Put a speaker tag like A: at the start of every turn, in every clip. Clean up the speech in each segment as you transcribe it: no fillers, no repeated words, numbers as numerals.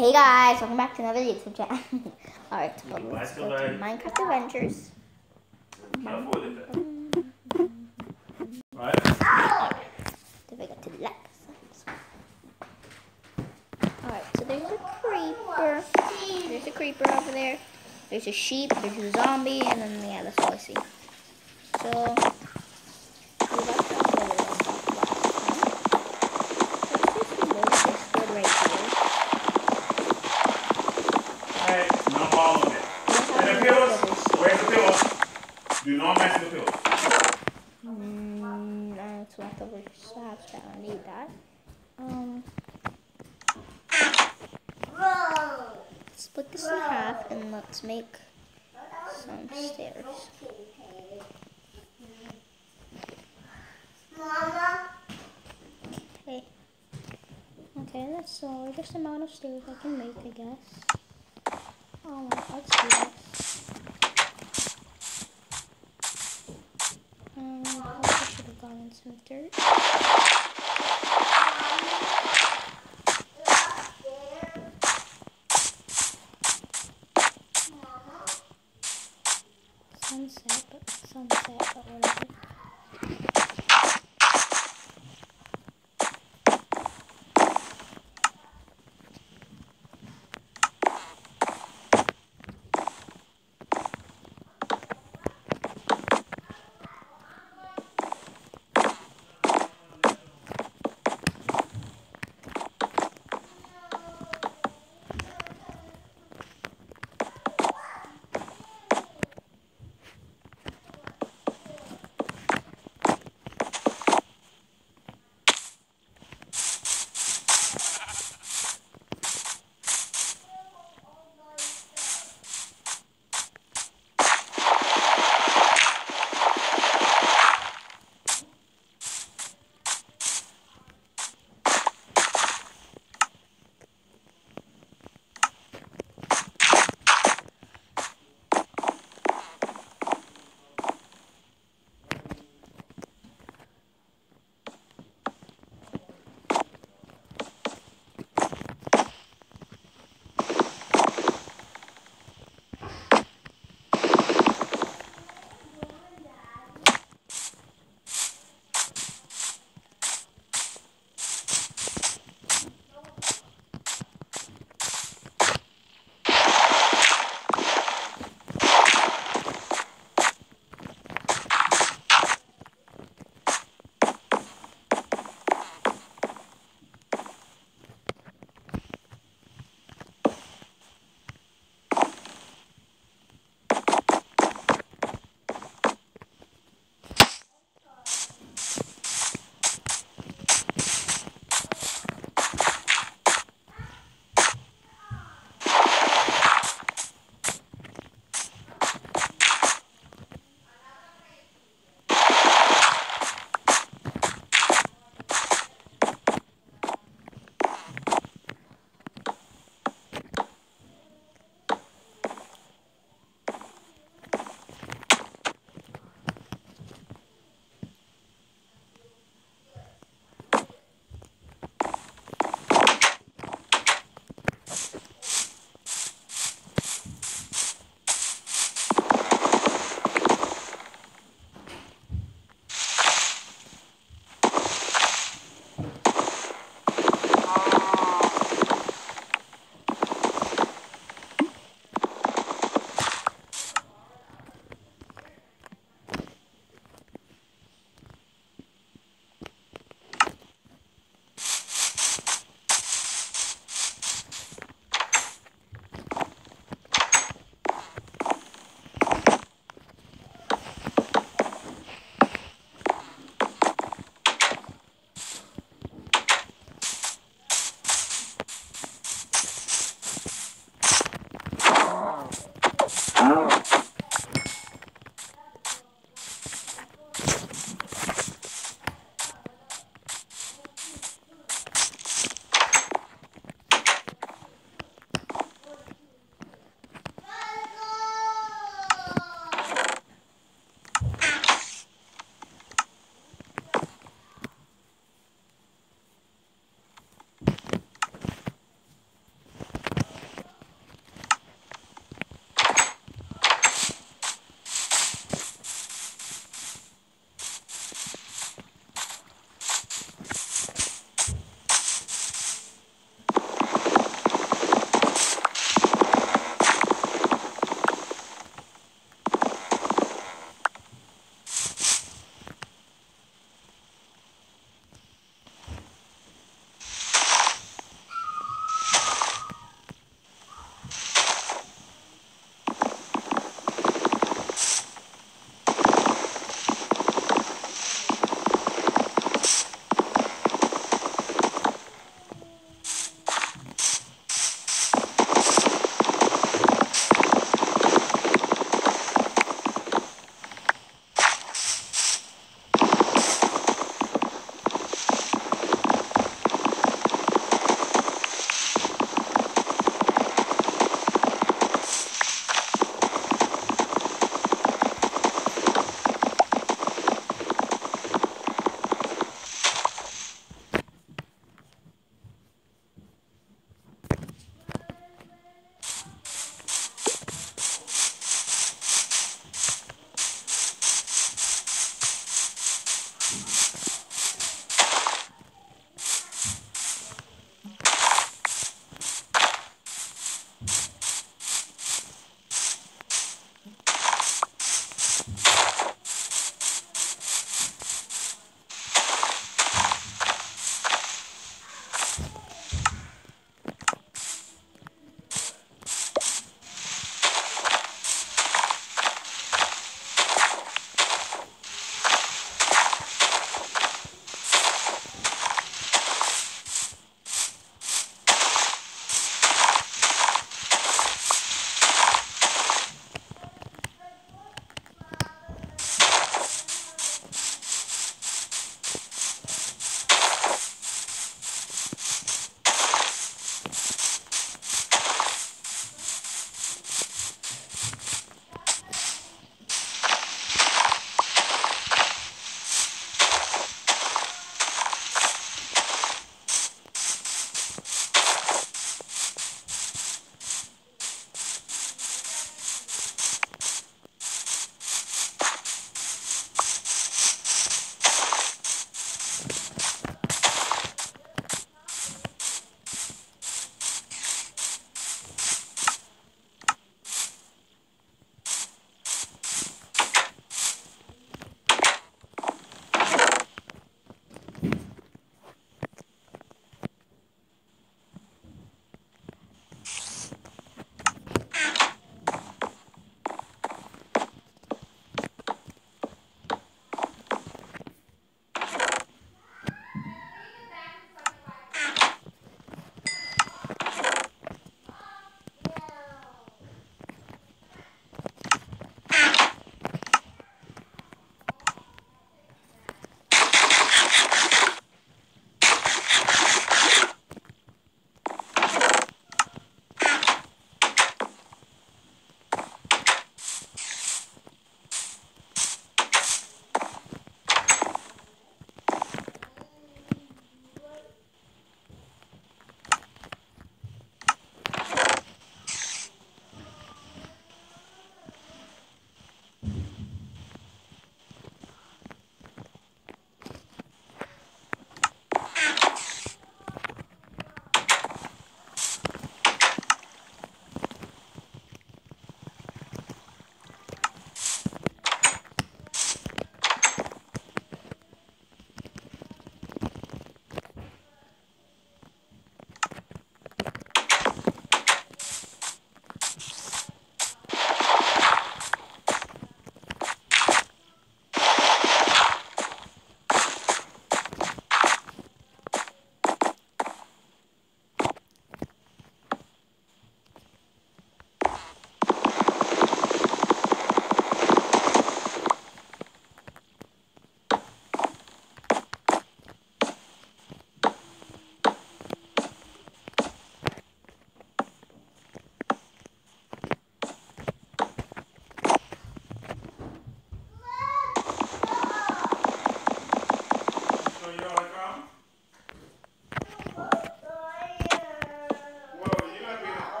A: Hey guys, welcome back to another YouTube channel. Alright, well, let's go to Minecraft Adventures. Did we get to the left? Alright, so there's a creeper. There's a creeper over there. There's a sheep, there's a zombie, and then yeah, that's all I see. So
B: do not mess with the pillows.
A: No, it's leftover slabs, but I don't need that. Split this in half and let's make some stairs. Okay. Okay, that's the largest amount of stairs I can make, I guess. Oh, let's do this. I should have gotten some dirt. Sunset, but whatever.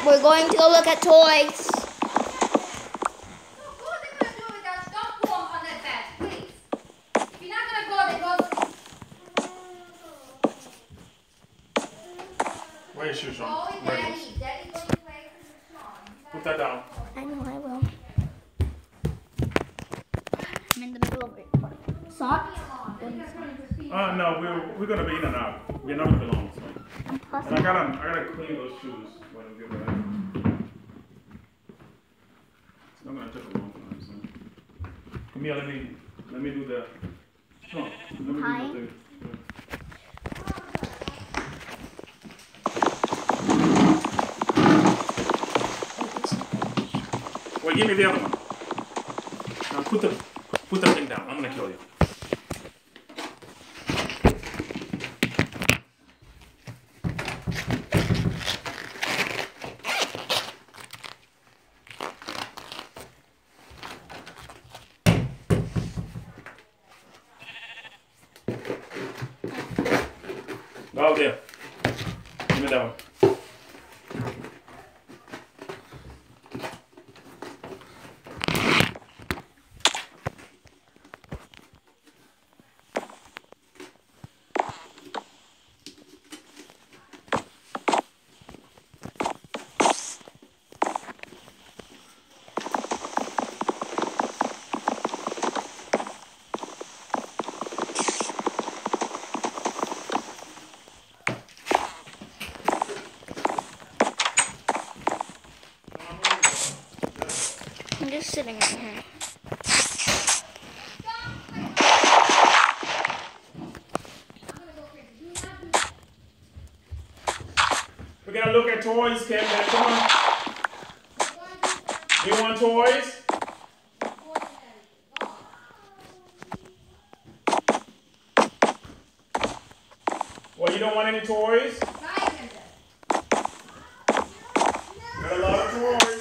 A: We're going to go look at toys.
B: Where is your Sean? Where is it? Put that down.
A: I know I will. I'm in the middle of it. Socks?
B: No, we're gonna be in and out. We're not gonna be long. So. And I gotta clean those shoes when I get ready. It's not gonna take a long time. So. Come here, let me do the. No, let me
A: Hi.
B: do the. Well, give me the other one. Now put that thing down. I'm gonna kill you. Go there. Give me that one.
A: I'm just sitting right here.
B: We're gonna look at toys, Camden. Come on. You want toys? Well, you don't want any toys? Got a lot of toys.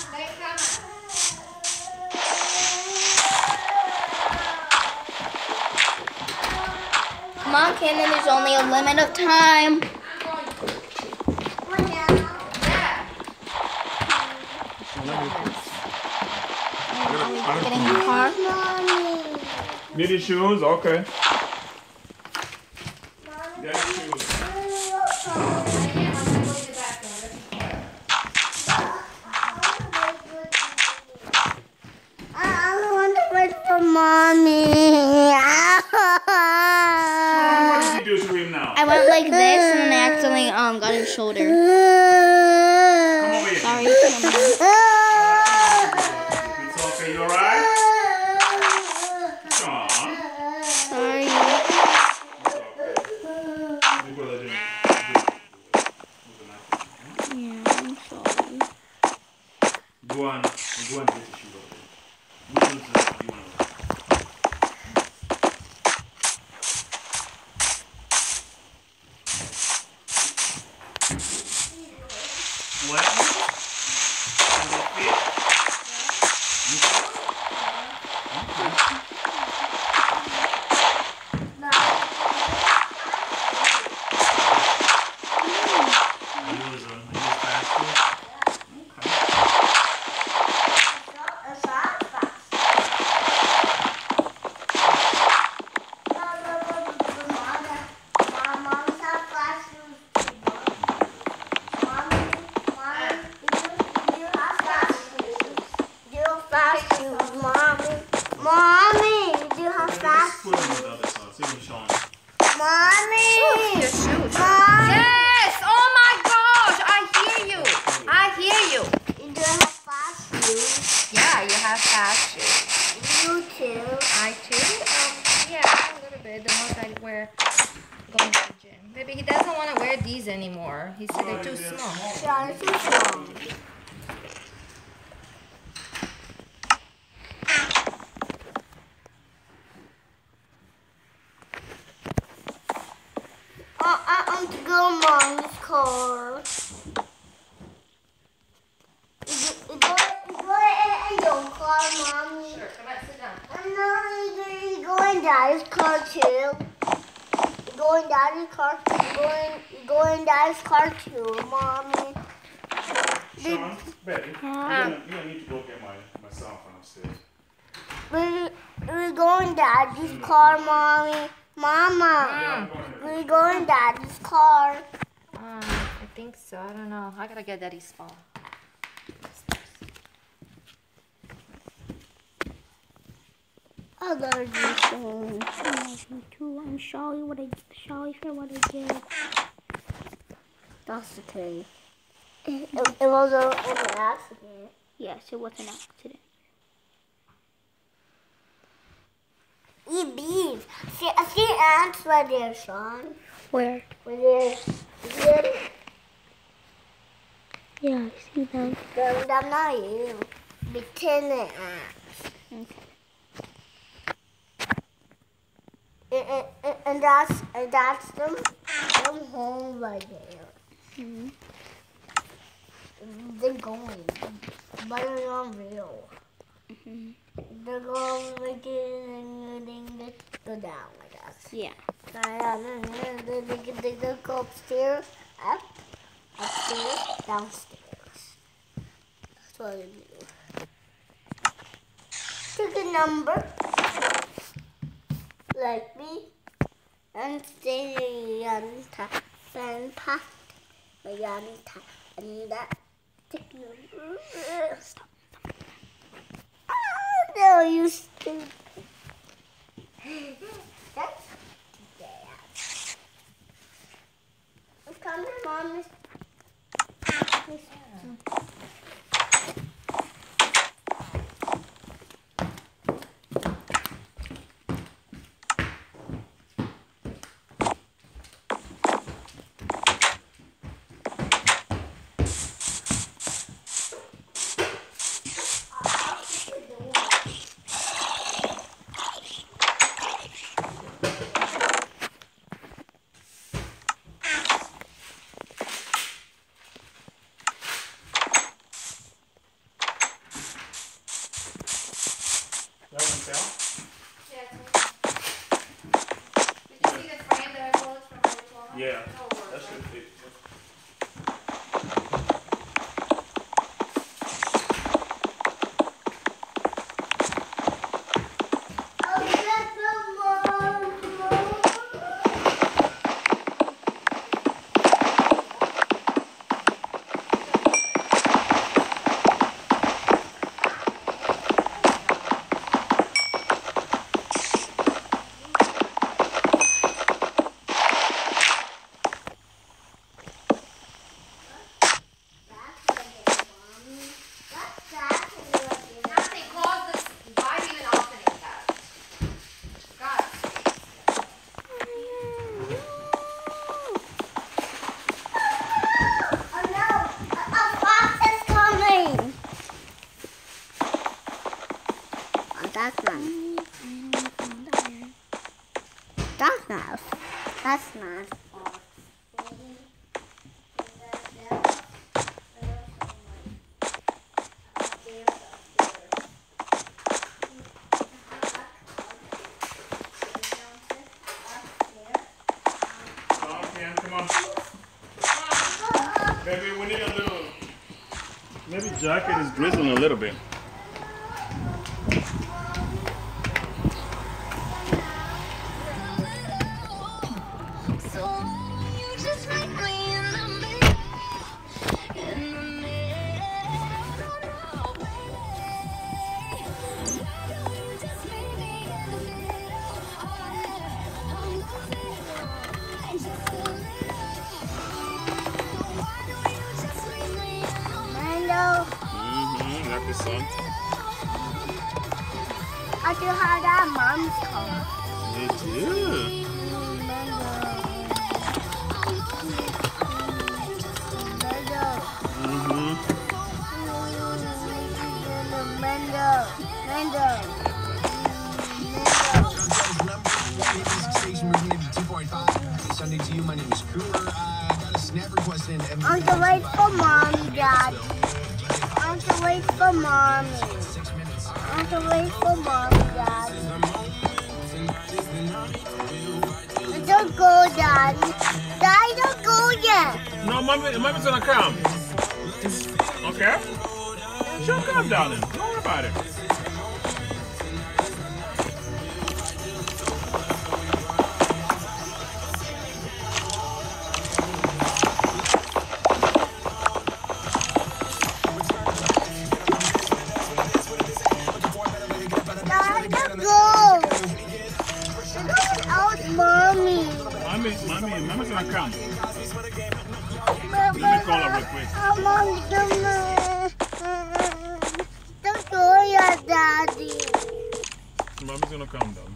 A: Come on, Camden, there's only a limit of time. Getting in the car.
B: Need your shoes? Okay. Get your shoes.
C: I want to wait for mommy.
B: What did you do to him now?
A: I went like this and then I accidentally got his shoulder.
B: Come over here.
A: Sorry.
B: It's okay. You alright? Sean.
A: Sorry.
B: It's okay. You go let him do
A: Yeah, I'm sorry.
B: Go on and get your shoes over there. Which ones do you want to wear? What? And they fit? You fit? Okay. Are you fast too? Okay.
C: Mommy, do you have fast
B: Put them with the other side. See what Sean.
C: Mommy!
A: Your shoes.
C: Mom!
D: Yes! Oh my gosh! I hear you! I hear you!
C: You do have fast shoes.
D: Yeah, you have fast shoes.
C: You too.
D: I too? Yeah, a little bit. The most I wear going to the gym. Maybe he doesn't want to wear these anymore. He said they're too small.
C: Sean, too small. I want to go in Mom's car. You go in your car, Mommy.
D: Sure, come on, sit down.
C: And no, you go in Daddy's car too. You go in Daddy's car. You go in Daddy's car too, Mommy.
B: Sean, baby, you're gonna need to go get my cell phone upstairs.
C: We're going Daddy's car, Mommy. Mama, we're going Daddy's car.
D: I think so. I don't know. I gotta get Daddy's phone.
C: I love you so much.
A: I love you too. I'm sorry for what I did.
C: That's okay. It was an accident.
A: Yes, it was an accident.
C: Eat beef. I see ants right there, Sean.
A: Where?
C: Right there.
A: Yeah, I see them.
C: They're not you. Be 10 ants.
A: Okay.
C: And that's them home right there.
A: Mm-hmm.
C: They're going, but they're not real.
A: Mm-hmm.
C: They're going like they go down, I guess.
A: Yeah.
C: They go upstairs, upstairs, downstairs. That's what they do. Take a number, like me, and stay and pack, and that. Take a number. Stop. Oh, no, you stupid. That's bad. Come here, Mom.
B: That one fell?
D: Yeah, did you see the frame that I pulled from the floor?
B: Yeah. That should fit.
D: Nothing. Close this. Why are you even opening that? God.
C: Oh no! A fox is coming! Oh, that's nice. That's nice. That's nice.
B: Come on. Maybe we need a little. Maybe jacket is drizzling a little bit. Like the sun.
C: I do have that mom's car.
B: They do.
E: Sunday to you, my name is Cooper. I got a snap request in.
C: I'm to wait for Mommy, Dad. I'm to wait for Mommy. I'm to wait for Mommy, Dad. Don't go, Daddy. Daddy, don't go yet.
B: No, mommy's gonna come. Okay. okay? She'll come, darling. Don't worry about it. Mommy's gonna come. Let me call her real quick.
C: Don't call your daddy.
B: Mommy's gonna come down.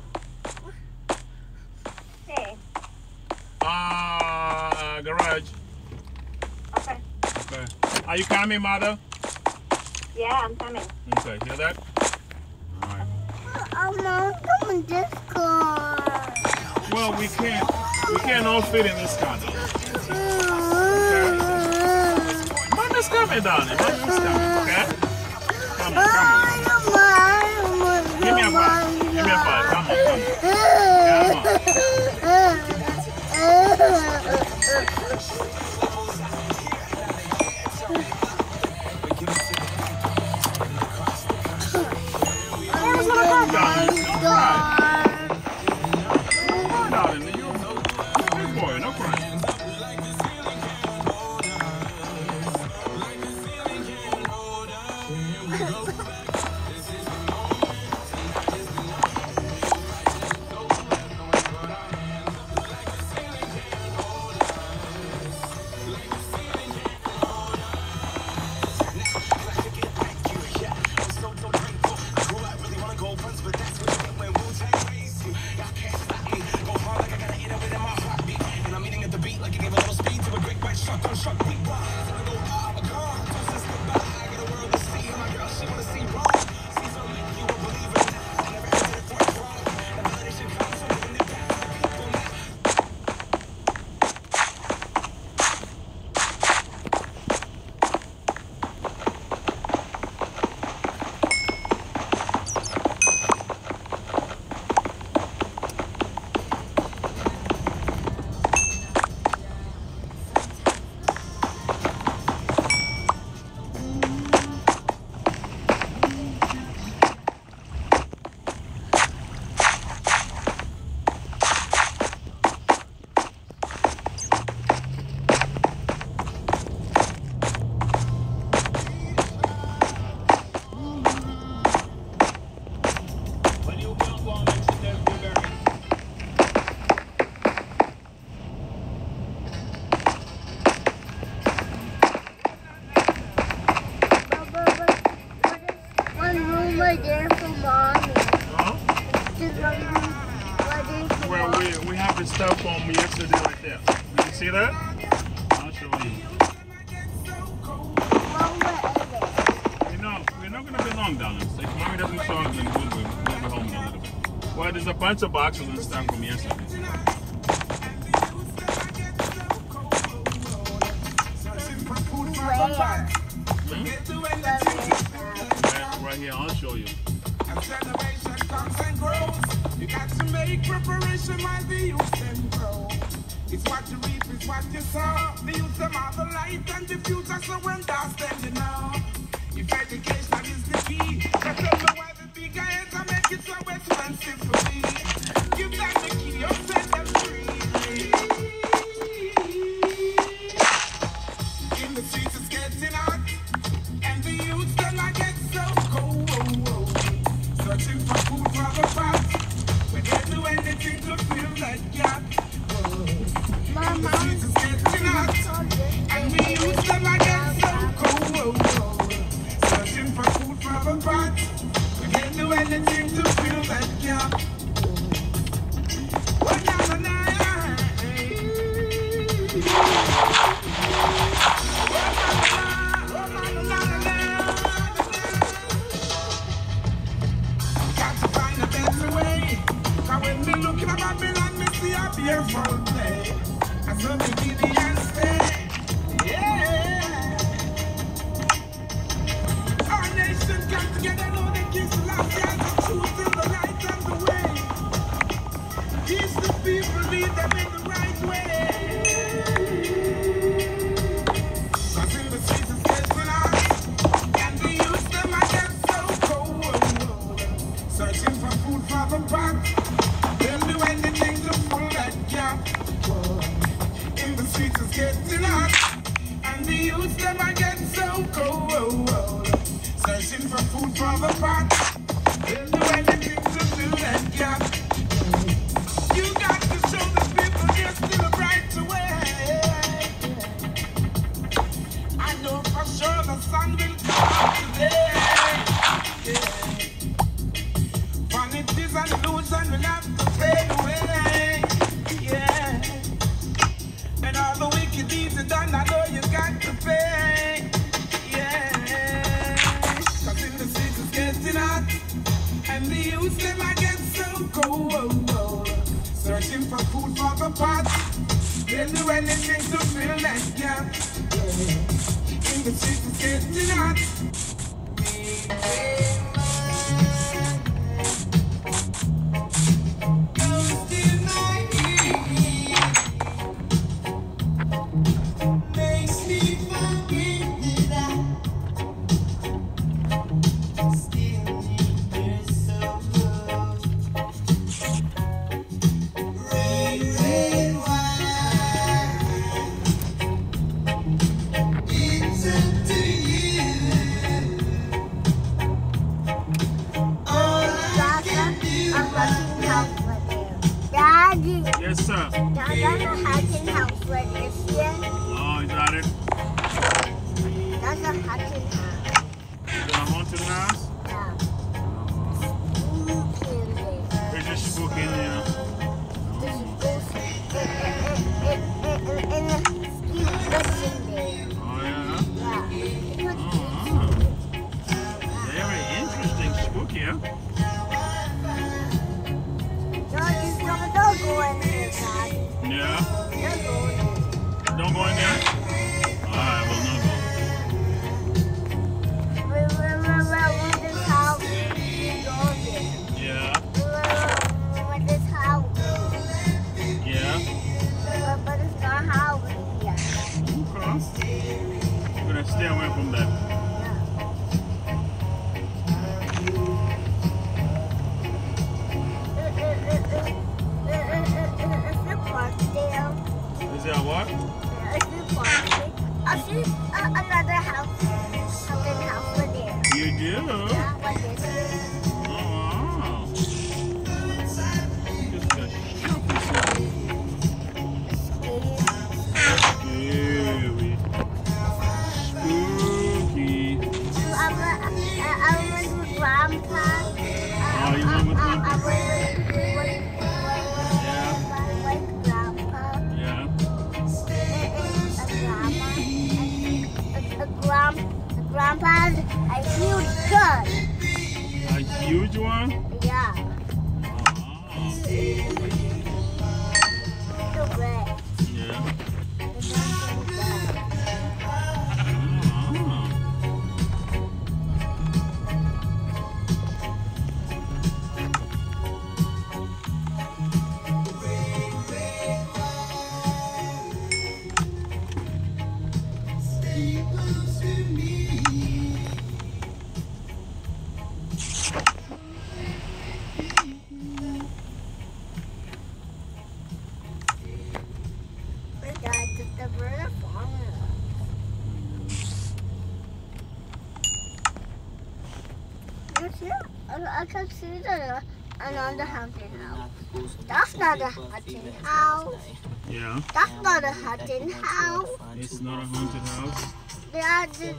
F: Hey.
B: Garage.
F: Okay.
B: Okay. Are you coming, mother?
F: Yeah, I'm coming.
B: Okay, hear that? Alright.
C: Mom, come in this car.
B: Well, we can't all fit in this car, though. Mommy's coming, darling. Mommy's coming, okay? Come on. Give me a five. Give me a five. Come on. Well, we have the stuff from yesterday right there. Did you see that? I'll show you. You know, we're not going to be long down there. If Mommy doesn't show up, then we'll be home in a little bit. Well, there's a bunch of boxes and stuff from yesterday. Right here, I'll show you.
G: You got to make preparation while the youth can grow. It's what you reap, it's what you sow. The youth them are the light and the future, so when that's then you know. If education is the key, that's also why the bigger heads are make it so expensive for me. Give them the key, or set them free. In the streets it's getting hot, and the youth them I get so cold. Searching for food for the pot. Do anything to fill that gap. Mama, is getting hot, and we use them again so cold. Searching for food from a pot. We can't do anything to fill that gap. And the youth them I get so cold. Searching for food for the pot. They'll do anything to fill that gap. In the streets it's getting hot.
C: Daddy,
B: Yes, sir.
C: there's a hunting house right here.
B: Oh, is that it?
C: That's a hunting house.
B: Is that a haunted house?
C: Yeah.
B: There's a spook in there. Oh, yeah? Very interesting spook here.
C: Don't go in there, Dad.
B: Yeah?
C: Don't go in there.
B: Don't go in there? Alright, we'll not go.
C: Remember this house? Go there.
B: Yeah?
C: Remember this house?
B: Yeah?
C: But it's not house here.
B: Okay. We're gonna stay away from that. Is there a what?
C: I see another house. Something house over there.
B: You do?
C: Yeah, what is it?
B: Oh, wow. Just got shopping something. Scary. Spooky.
C: I went with Grandpa.
B: Oh, you went with Grandpa?
C: I went
B: Yeah.
C: with Grandpa.
B: Yeah.
C: Grandpa has a huge gun.
B: A huge one?
C: Yeah.
B: Oh.
C: So big.
B: Yeah.
C: It's not so big.
B: Oh.
C: The bird are falling. You see? I can see another hunting house. That's not a hunting house.
B: Yeah.
C: That's not a hunting house.
B: It's not a haunted house.
C: That's
B: It's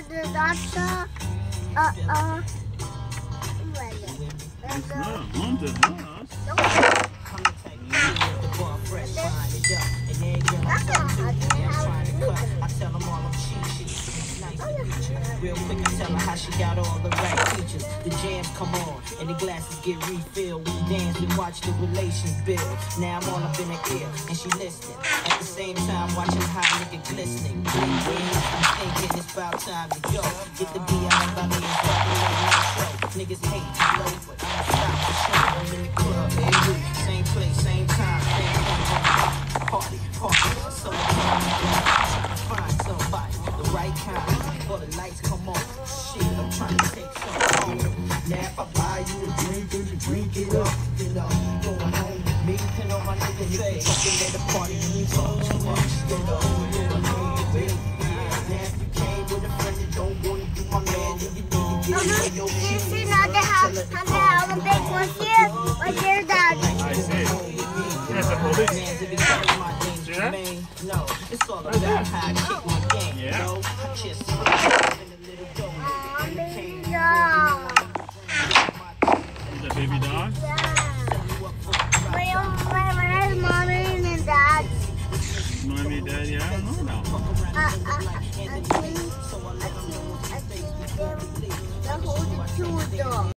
B: not a haunted house.
C: That's not a hunting house.
H: I tell them all I'm cheap. Real quick, I tell her how she got all the right features. The jams come on, and the glasses get refilled. We dance and watch the relations build. Now I'm all up in her ear, and she listening. At the same time, watching how nigga glistening. I'm thinking it's about time to go. Get the beat out of me and fucking let me show. Niggas hate to blow, but I'm stop the show. I'm in the club every week, same place, same time, same thing. Party, so I'm trying to find somebody, the right kind, before the lights come on. Shit, I'm trying to take something home. Now if I buy you a drink and you drink it up, you know, going home with me, you know my nigga say, fucking at the party and you talk too much, you know, going home with me. Now if you came with a friend that don't want to do my man, then you need to get in your
C: You
H: shoes.
C: see not the house, the big one here, right there, Dad.
B: I see. Yes, the police. See that?
H: No, it's all about how I kick my game.
B: Yeah.
H: You know? I just in a little dough.
C: Yeah.
B: Is that baby dog?
C: Where's Mommy and Dad?
B: Mommy, Dad, yeah, I don't know now.
C: I think they're holding two of them.